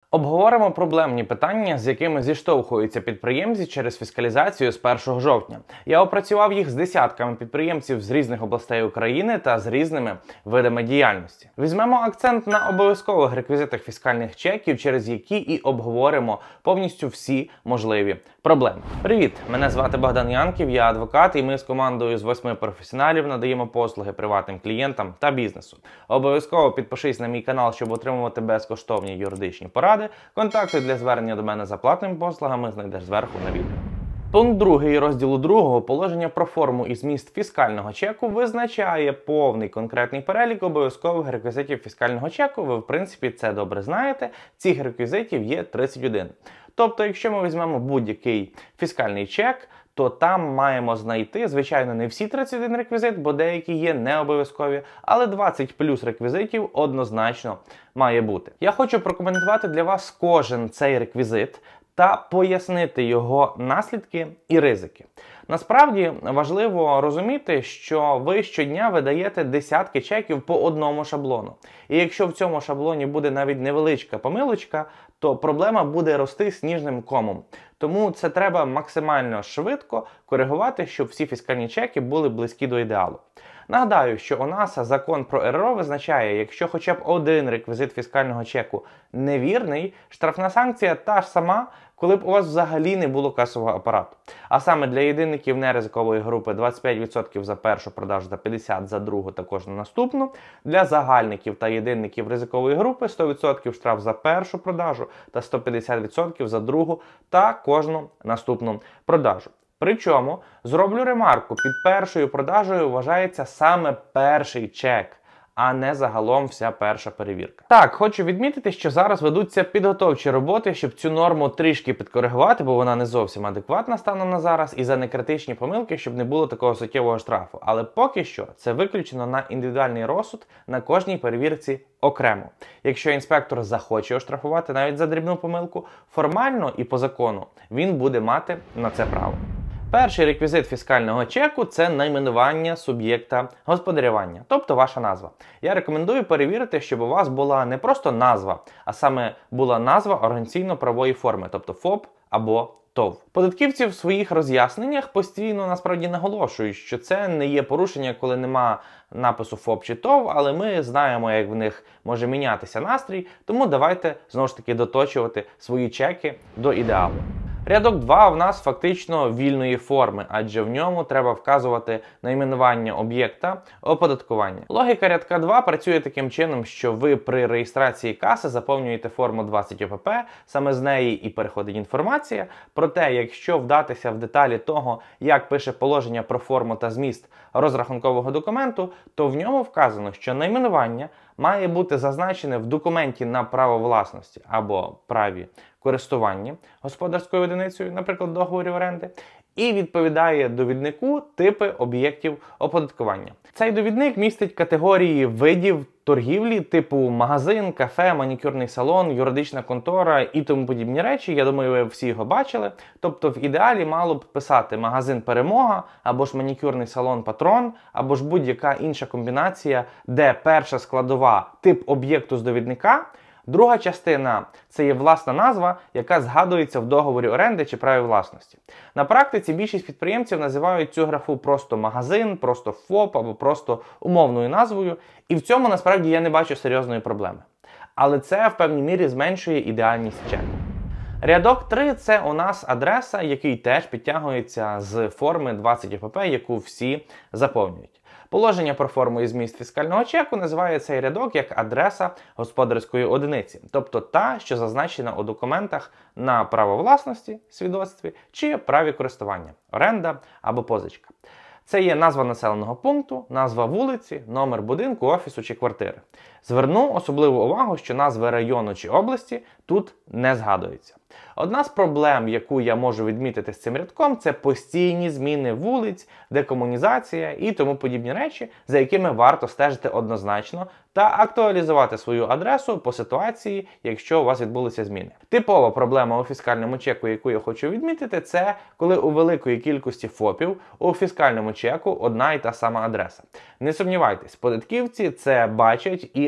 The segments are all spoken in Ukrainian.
Обговоримо проблемні питання, з якими зіштовхуються підприємці через фіскалізацію з 1 жовтня. Я опрацював їх з десятками підприємців з різних областей України та з різними видами діяльності. Візьмемо акцент на обов'язкових реквізитах фіскальних чеків, через які і обговоримо повністю всі можливі проблеми. Привіт! Мене звати Богдан Янків, я адвокат, і ми з командою з 8 професіоналів надаємо послуги приватним клієнтам та бізнесу. Обов'язково підпишись на мій канал, щоб отримувати безкоштовні юридичні поради. Контакти для звернення до мене за платними послугами знайдеш зверху на відео. Пункт 2 розділу 2 положення про форму і зміст фіскального чеку визначає повний конкретний перелік обов'язкових реквізитів фіскального чеку. Ви, в принципі, це добре знаєте. Цих реквізитів є 31. Тобто, якщо ми візьмемо будь-який фіскальний чек, то там маємо знайти, звичайно, не всі 31 реквізит, бо деякі є не обов'язкові, але 20 плюс реквізитів однозначно має бути. Я хочу прокоментувати для вас кожен цей реквізит та пояснити його наслідки і ризики. Насправді важливо розуміти, що ви щодня видаєте десятки чеків по одному шаблону. І якщо в цьому шаблоні буде навіть невеличка помилочка, то проблема буде рости сніжним комом. Тому це треба максимально швидко коригувати, щоб всі фіскальні чеки були близькі до ідеалу. Нагадаю, що у нас закон про РРО визначає, якщо хоча б один реквізит фіскального чеку невірний, штрафна санкція та ж сама, коли б у вас взагалі не було касового апарату. А саме для єдинників неризикової групи 25% за першу продажу та 50% за другу та кожну наступну. Для загальників та єдинників ризикової групи 100% штраф за першу продажу та 150% за другу та кожну наступну продажу. Причому, зроблю ремарку, під першою продажею вважається саме перший чек, а не загалом вся перша перевірка. Так, хочу відмітити, що зараз ведуться підготовчі роботи, щоб цю норму трішки підкоригувати, бо вона не зовсім адекватна станом на зараз, і за некритичні помилки, щоб не було такого суттєвого штрафу. Але поки що це виключено на індивідуальний розсуд на кожній перевірці окремо. Якщо інспектор захоче оштрафувати навіть за дрібну помилку, формально і по закону він буде мати на це право. Перший реквізит фіскального чеку – це найменування суб'єкта господарювання, тобто ваша назва. Я рекомендую перевірити, щоб у вас була не просто назва, а саме була назва організаційно-правової форми, тобто ФОП або ТОВ. Податківці в своїх роз'ясненнях постійно насправді наголошують, що це не є порушення, коли нема напису ФОП чи ТОВ, але ми знаємо, як в них може мінятися настрій, тому давайте знову ж таки доточувати свої чеки до ідеалу. Рядок 2 в нас фактично вільної форми, адже в ньому треба вказувати найменування об'єкта оподаткування. Логіка рядка 2 працює таким чином, що ви при реєстрації каси заповнюєте форму 20 ОПП, саме з неї і переходить інформація. Проте, якщо вдатися в деталі того, як пише положення про форму та зміст розрахункового документу, то в ньому вказано, що найменування має бути зазначене в документі на право власності або праві користування господарською одиницею, наприклад, договорі оренди, і відповідає довіднику типи об'єктів оподаткування. Цей довідник містить категорії видів торгівлі типу магазин, кафе, манікюрний салон, юридична контора і тому подібні речі. Я думаю, ви всі його бачили. Тобто в ідеалі мало б писати магазин Перемога, або ж манікюрний салон Патрон, або ж будь-яка інша комбінація, де перша складова тип об'єкту з довідника, друга частина – це є власна назва, яка згадується в договорі оренди чи праві власності. На практиці більшість підприємців називають цю графу просто магазин, просто ФОП або просто умовною назвою, і в цьому насправді я не бачу серйозної проблеми. Але це в певній мірі зменшує ідеальність чеку. Рядок 3 – це у нас адреса, який теж підтягується з форми 20 ОПП, яку всі заповнюють. Положення про форму і зміст фіскального чеку називає цей рядок як адреса господарської одиниці, тобто та, що зазначена у документах на право власності, свідоцтві чи праві користування, оренда або позичка. Це є назва населеного пункту, назва вулиці, номер будинку, офісу чи квартири. Зверну особливу увагу, що назви району чи області тут не згадуються. Одна з проблем, яку я можу відмітити з цим рядком, це постійні зміни вулиць, декомунізація і тому подібні речі, за якими варто стежити однозначно та актуалізувати свою адресу по ситуації, якщо у вас відбулися зміни. Типова проблема у фіскальному чеку, яку я хочу відмітити, це коли у великої кількості ФОПів у фіскальному чеку одна і та сама адреса. Не сумнівайтесь, податківці це бачать і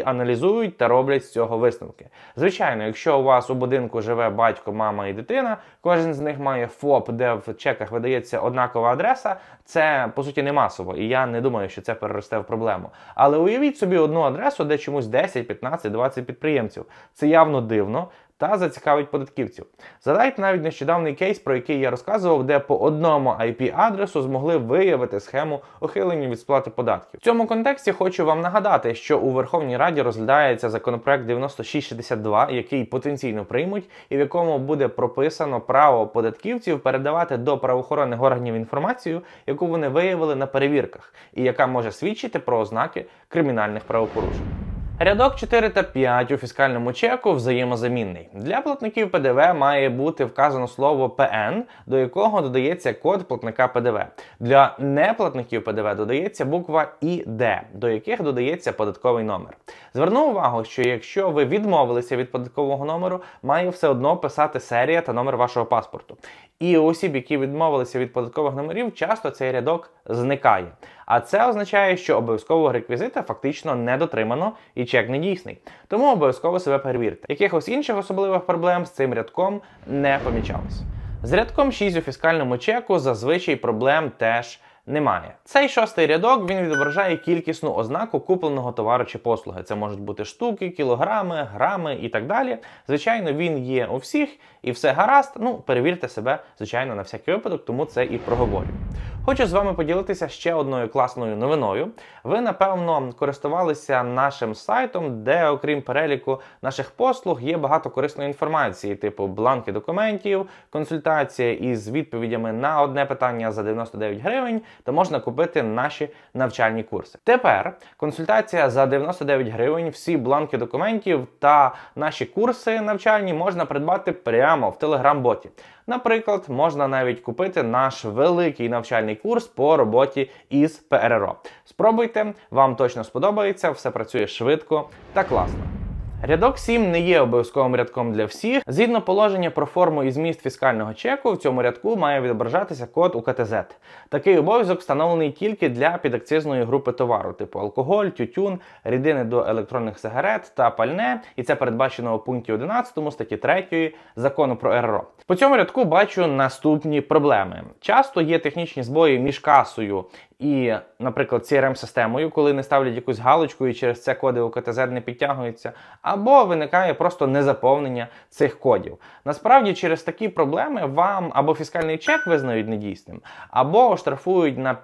і аналізують та роблять з цього висновки. Звичайно, якщо у вас у будинку живе батько, мама і дитина, кожен з них має ФОП, де в чеках видається однакова адреса, це, по суті, не масово, і я не думаю, що це переросте в проблему. Але уявіть собі одну адресу, де чомусь 10, 15, 20 підприємців. Це явно дивно та зацікавить податківців. Згадайте навіть нещодавний кейс, про який я розказував, де по одному IP-адресу змогли виявити схему ухилення від сплати податків. В цьому контексті хочу вам нагадати, що у Верховній Раді розглядається законопроект 9662, який потенційно приймуть, і в якому буде прописано право податківців передавати до правоохоронних органів інформацію, яку вони виявили на перевірках, і яка може свідчити про ознаки кримінальних правопорушень. Рядок 4 та 5 у фіскальному чеку взаємозамінний. Для платників ПДВ має бути вказано слово ПН, до якого додається код платника ПДВ. Для неплатників ПДВ додається буква ІД, до яких додається податковий номер. Зверну увагу, що якщо ви відмовилися від податкового номеру, має все одно писати серія та номер вашого паспорту. І у осіб, які відмовилися від податкових номерів, часто цей рядок зникає. А це означає, що обов'язкового реквізита фактично не дотримано і чек не дійсний. Тому обов'язково себе перевірте. Якихось інших особливих проблем з цим рядком не помічалось. З рядком 6 у фіскальному чеку зазвичай проблем теж немає. Цей шостий рядок, він відображає кількісну ознаку купленого товару чи послуги. Це можуть бути штуки, кілограми, грами і так далі. Звичайно, він є у всіх і все гаразд. Перевірте себе, звичайно, на всякий випадок, тому це і проговорюю. Хочу з вами поділитися ще одною класною новиною. Ви, напевно, користувалися нашим сайтом, де, окрім переліку наших послуг, є багато корисної інформації, типу бланки документів, консультація із відповідями на одне питання за 99 гривень, та можна купити наші навчальні курси. Тепер консультація за 99 гривень, всі бланки документів та наші курси навчальні можна придбати прямо в Telegram-боті. Наприклад, можна навіть купити наш великий навчальний курс по роботі із ПРРО. Спробуйте, вам точно сподобається, все працює швидко та класно. Рядок 7 не є обов'язковим рядком для всіх. Згідно положення про форму і зміст фіскального чеку, в цьому рядку має відображатися код УКТЗ. Такий обов'язок встановлений тільки для підакцизної групи товару, типу алкоголь, тютюн, рідини до електронних сигарет та пальне, і це передбачено у пункті 11 статті 3 Закону про РРО. По цьому рядку бачу наступні проблеми. Часто є технічні збої між касою і, наприклад, CRM-системою, коли не ставлять якусь галочку і через це коди УКТЗ не підтягуються, або виникає просто незаповнення цих кодів. Насправді, через такі проблеми вам або фіскальний чек визнають недійсним, або оштрафують на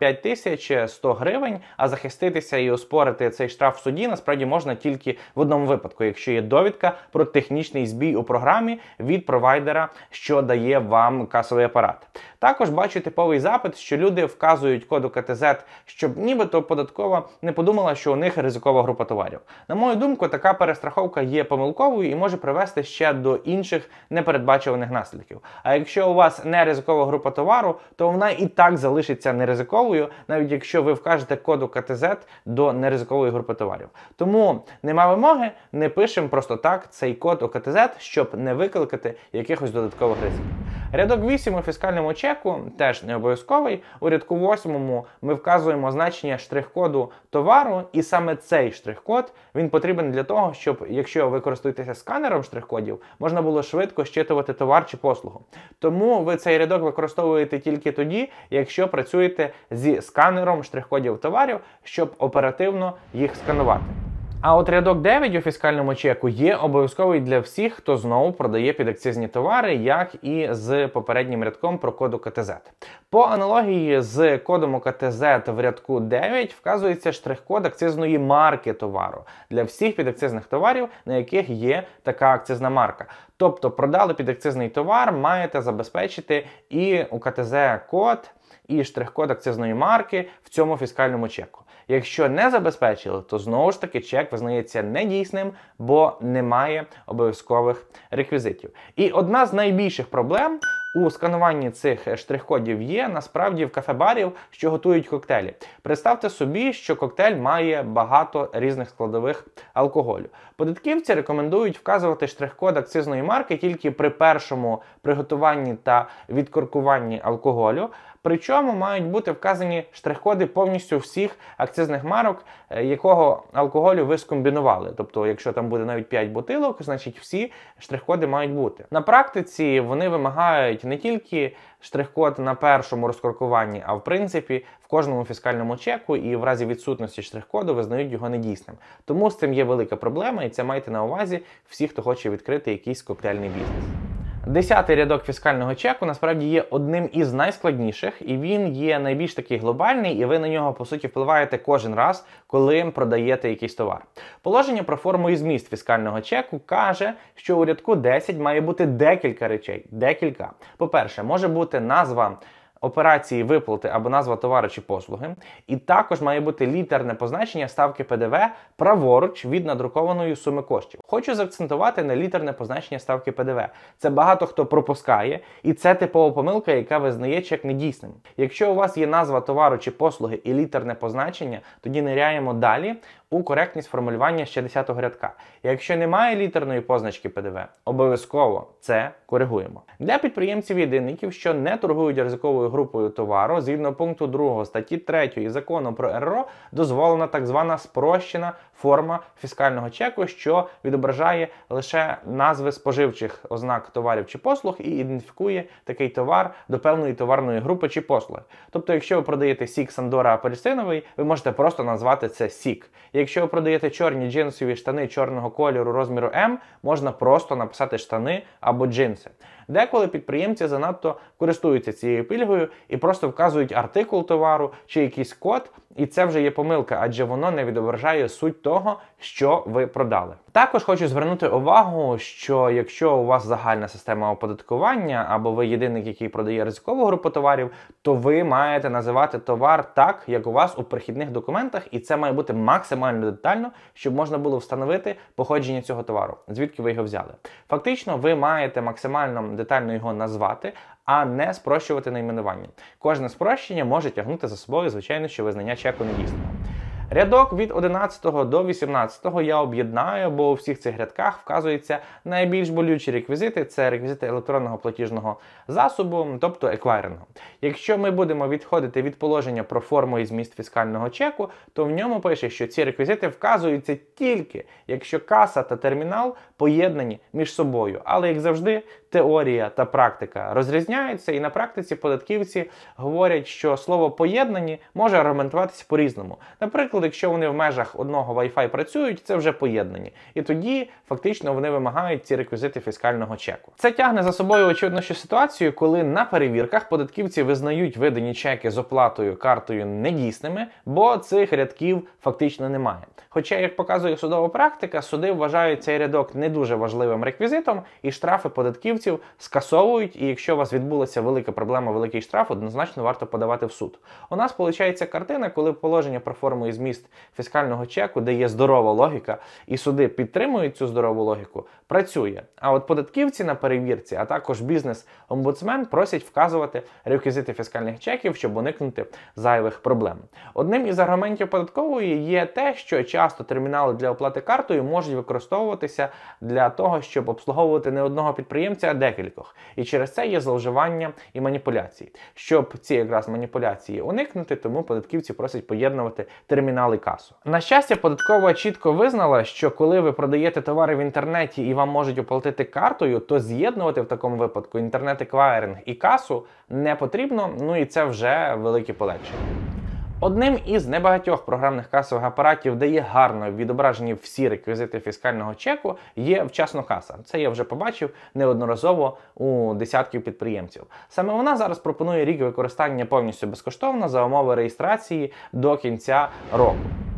5100 гривень, а захиститися і оспорити цей штраф в суді насправді можна тільки в одному випадку, якщо є довідка про технічний збій у програмі від провайдера, що дає вам касовий апарат. Також бачу типовий запит, що люди вказують код УКТЗ, щоб нібито податкова не подумала, що у них ризикова група товарів. На мою думку, така перестраховка є помилковою і може привести ще до інших непередбачуваних наслідків. А якщо у вас не ризикова група товару, то вона і так залишиться неризиковою, навіть якщо ви вкажете код УКТЗ до неризикової групи товарів. Тому нема вимоги, не пишемо просто так цей код УКТЗ, щоб не викликати якихось додаткових ризиків. Рядок 8 у фіскальному чеку теж не обов'язковий. У рядку 8 ми вказуємо значення штрих-коду товару, і саме цей штрих-код, він потрібен для того, щоб, якщо ви користуєтеся сканером штрих-кодів, можна було швидко щитувати товар чи послугу. Тому ви цей рядок використовуєте тільки тоді, якщо працюєте зі сканером штрих-кодів товарів, щоб оперативно їх сканувати. А от рядок 9 у фіскальному чеку є обов'язковий для всіх, хто знову продає підакцизні товари, як і з попереднім рядком про код УКТЗ. По аналогії з кодом УКТЗ в рядку 9 вказується штрих-код акцизної марки товару для всіх підакцизних товарів, на яких є така акцизна марка. Тобто продали підакцизний товар, маєте забезпечити і УКТЗ-код, і штрих-код акцизної марки в цьому фіскальному чеку. Якщо не забезпечили, то знову ж таки чек визнається недійсним, бо немає обов'язкових реквізитів. І одна з найбільших проблем у скануванні цих штрих-кодів є насправді в кафе-барів, що готують коктейлі. Представте собі, що коктейль має багато різних складових алкоголю. Податківці рекомендують вказувати штрих-код акцизної марки тільки при першому приготуванні та відкоркуванні алкоголю. Причому мають бути вказані штрих-коди повністю всіх акцизних марок, якого алкоголю ви скомбінували. Тобто, якщо там буде навіть 5 бутилок, значить всі штрих-коди мають бути. На практиці вони вимагають не тільки штрих-код на першому розкоркуванні, а в принципі в кожному фіскальному чеку, і в разі відсутності штрих-коду визнають його недійсним. Тому з цим є велика проблема, і це майте на увазі всі, хто хоче відкрити якийсь коктейльний бізнес. 10-й рядок фіскального чеку насправді є одним із найскладніших, і він є найбільш такий глобальний, і ви на нього, по суті, впливаєте кожен раз, коли продаєте якийсь товар. Положення про форму і зміст фіскального чеку каже, що у рядку 10 має бути декілька речей. Декілька. По-перше, може бути назва операції виплати або назва товару чи послуги. І також має бути літерне позначення ставки ПДВ праворуч від надрукованої суми коштів. Хочу заакцентувати на літерне позначення ставки ПДВ. Це багато хто пропускає, і це типова помилка, яка визнає чек недійсним. Якщо у вас є назва товару чи послуги і літерне позначення, тоді ниряємо далі у коректність формулювання ще 10-го рядка. Якщо немає літерної позначки ПДВ, обов'язково це коригуємо. Для підприємців-єдинників, що не торгують ризиковою групою товару, згідно пункту 2 статті 3 Закону про РРО, дозволена так звана спрощена форма фіскального чеку, що відображає лише назви споживчих ознак товарів чи послуг і ідентифікує такий товар до певної товарної групи чи послуги. Тобто, якщо ви продаєте сік Сандора апельсиновий, ви можете просто назвати це сік. Якщо ви продаєте чорні джинсові штани чорного кольору розміру М, можна просто написати штани або джинси. Деколи підприємці занадто користуються цією пільгою і просто вказують артикул товару чи якийсь код, і це вже є помилка, адже воно не відображає суть того, що ви продали. Також хочу звернути увагу, що якщо у вас загальна система оподаткування, або ви єдиник, який продає ризикову групу товарів, то ви маєте називати товар так, як у вас у прихідних документах, і це має бути максимально детально, щоб можна було встановити походження цього товару, звідки ви його взяли. Фактично, ви маєте максимально детально його назвати, а не спрощувати найменування. Кожне спрощення може тягнути за собою, звичайно, що визнання чеку недійсним. Рядок від 11 до 18 я об'єднаю, бо у всіх цих рядках вказуються найбільш болючі реквізити. Це реквізити електронного платіжного засобу, тобто еквайрингу. Якщо ми будемо відходити від положення про форму і зміст фіскального чеку, то в ньому пише, що ці реквізити вказуються тільки, якщо каса та термінал поєднані між собою. Але, як завжди, теорія та практика розрізняються, і на практиці податківці говорять, що слово «поєднані» може аргументуватися по-різному. Наприклад, якщо вони в межах одного Wi-Fi працюють, це вже поєднані. І тоді, фактично, вони вимагають ці реквізити фіскального чеку. Це тягне за собою, очевидно, що ситуацію, коли на перевірках податківці визнають видані чеки з оплатою картою недійсними, бо цих рядків фактично немає. Хоча, як показує судова практика, суди вважають цей рядок не дуже важливим реквізитом, і штрафи податківців скасовують, і якщо у вас відбулася велика проблема, великий штраф, однозначно варто подавати в суд. У нас виходить картина, коли положення про форму і зміст фіскального чеку, де є здорова логіка, і суди підтримують цю здорову логіку, працює. А от податківці на перевірці, а також бізнес-омбудсмен просять вказувати реквізити фіскальних чеків, щоб уникнути зайвих проблем. Одним із аргументів податкової є те, що часто термінали для оплати картою можуть використовуватися для того, щоб обслуговувати не одного підприємця, а декількох. І через це є зловживання і маніпуляції. Щоб ці якраз маніпуляції уникнути, тому податківці просять поєднувати термінал і касу. На щастя, податкова чітко визнала, що коли ви продаєте товари в інтернеті і вам можуть оплатити картою, то з'єднувати в такому випадку інтернет-еквайринг і касу не потрібно, ну і це вже велике полегшення. Одним із небагатьох програмних касових апаратів, де є гарно відображені всі реквізити фіскального чеку, є вчасно каса. Це я вже побачив неодноразово у десятків підприємців. Саме вона зараз пропонує рік використання повністю безкоштовно за умови реєстрації до кінця року.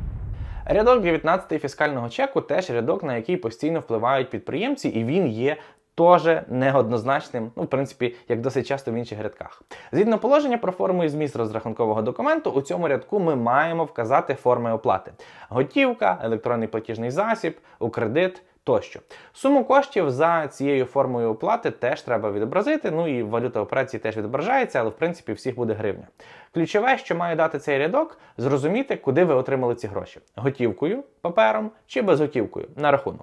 Рядок 19 фіскального чеку теж рядок, на який постійно впливають підприємці, і він є теж неоднозначним, в принципі, як досить часто в інших рядках. Згідно положення про форму і зміст розрахункового документу, у цьому рядку ми маємо вказати форми оплати. Готівка, електронний платіжний засіб, у кредит тощо. Суму коштів за цією формою оплати теж треба відобразити, ну і валюта операції теж відображається, але в принципі всіх буде гривня. Ключове, що має дати цей рядок, зрозуміти, куди ви отримали ці гроші. Готівкою, папером чи безготівкою на рахунок.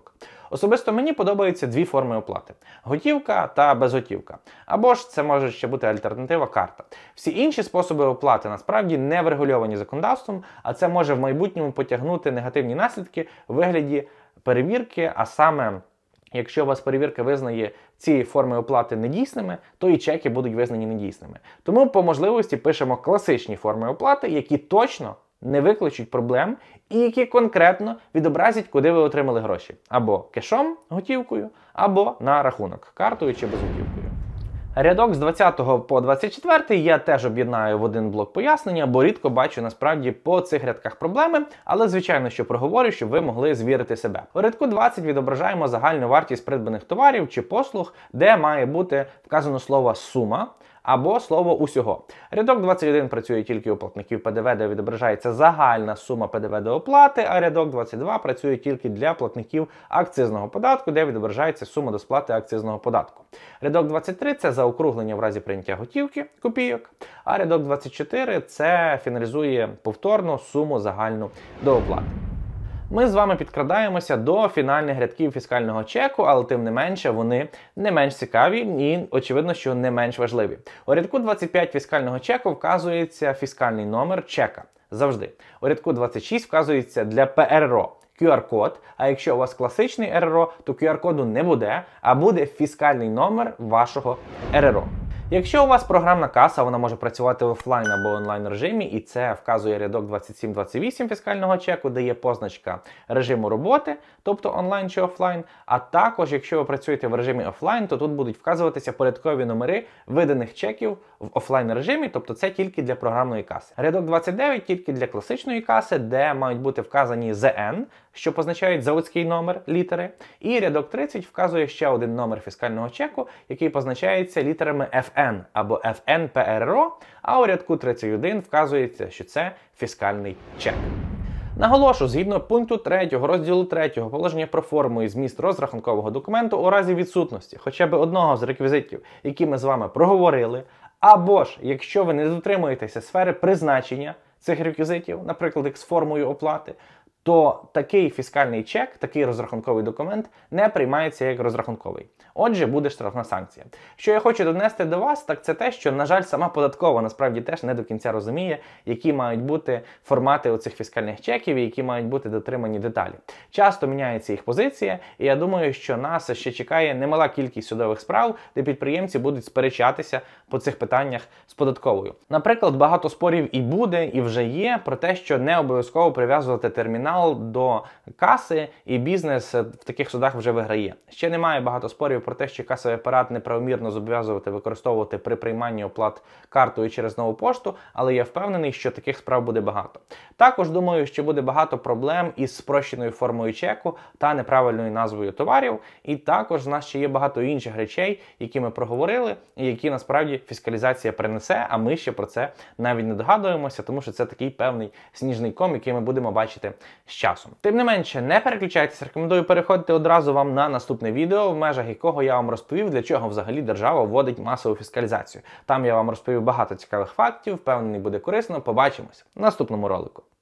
Особисто мені подобаються дві форми оплати – готівка та безготівка. Або ж це може ще бути альтернатива карта. Всі інші способи оплати насправді не врегульовані законодавством, а це може в майбутньому потягнути негативні наслідки в вигляді перевірки, а саме якщо у вас перевірка визнає ці форми оплати недійсними, то і чеки будуть визнані недійсними. Тому по можливості пишемо класичні форми оплати, які точно не викличуть проблем і які конкретно відобразять, куди ви отримали гроші. Або кешом, готівкою, або на рахунок, картою чи безготівкою. Рядок з 20 по 24 я теж об'єднаю в один блок пояснення, бо рідко бачу насправді по цих рядках проблеми, але звичайно, що проговорю, щоб ви могли звірити себе. У рядку 20 відображаємо загальну вартість придбаних товарів чи послуг, де має бути вказано слово «сума» або слово «усього». Рядок 21 працює тільки у платників ПДВ, де відображається загальна сума ПДВ до оплати, а рядок 22 працює тільки для платників акцизного податку, де відображається сума до сплати акцизного податку. Рядок 23 – це заокруглення в разі прийняття готівки, копійок, а рядок 24 – це фіналізує повторно суму загальну до оплати. Ми з вами підкрадаємося до фінальних рядків фіскального чеку, але тим не менше вони не менш цікаві і, очевидно, що не менш важливі. У рядку 25 фіскального чеку вказується фіскальний номер чека. Завжди. У рядку 26 вказується для ПРРО QR-код, а якщо у вас класичний РРО, то QR-коду не буде, а буде фіскальний номер вашого РРО. Якщо у вас програмна каса, вона може працювати в офлайн або онлайн режимі, і це вказує рядок 27-28 фіскального чеку, де є позначка режиму роботи, тобто онлайн чи офлайн. А також, якщо ви працюєте в режимі офлайн, то тут будуть вказуватися порядкові номери виданих чеків в офлайн режимі, тобто це тільки для програмної каси. Рядок 29 тільки для класичної каси, де мають бути вказані ЗН, що позначають заводський номер літери. І рядок 30 вказує ще один номер фіскального чеку, який позначається літерами FN або FNPRO, а у рядку 31 вказується, що це фіскальний чек. Наголошу, згідно пункту 3 розділу 3 положення про форму і зміст розрахункового документу у разі відсутності хоча б одного з реквізитів, які ми з вами проговорили, або ж, якщо ви не дотримуєтеся сфери призначення цих реквізитів, наприклад, як з формою оплати, то такий фіскальний чек, такий розрахунковий документ не приймається як розрахунковий. Отже, буде штрафна санкція. Що я хочу донести до вас, так це те, що, на жаль, сама податкова насправді теж не до кінця розуміє, які мають бути формати оцих фіскальних чеків і які мають бути дотримані деталі. Часто міняється їх позиція, і я думаю, що нас ще чекає немала кількість судових справ, де підприємці будуть сперечатися по цих питаннях з податковою. Наприклад, багато спорів і буде, і вже є про те, що не обов'язково прив'язувати термінал до каси, і бізнес в таких судах вже виграє. Ще немає багато спорів про те, що касовий апарат неправомірно зобов'язувати використовувати при прийманні оплат картою через нову пошту, але я впевнений, що таких справ буде багато. Також думаю, що буде багато проблем із спрощеною формою чеку та неправильною назвою товарів, і також в нас ще є багато інших речей, які ми проговорили, і які насправді фіскалізація принесе, а ми ще про це навіть не догадуємося, тому що це такий певний сніжний ком, який ми будемо бачити з часом. Тим не менше, не переключайтеся, рекомендую переходити одразу вам на наступне відео, в межах якого я вам розповів, для чого взагалі держава вводить масову фіскалізацію. Там я вам розповів багато цікавих фактів, впевнений, буде корисно. Побачимось в наступному ролику.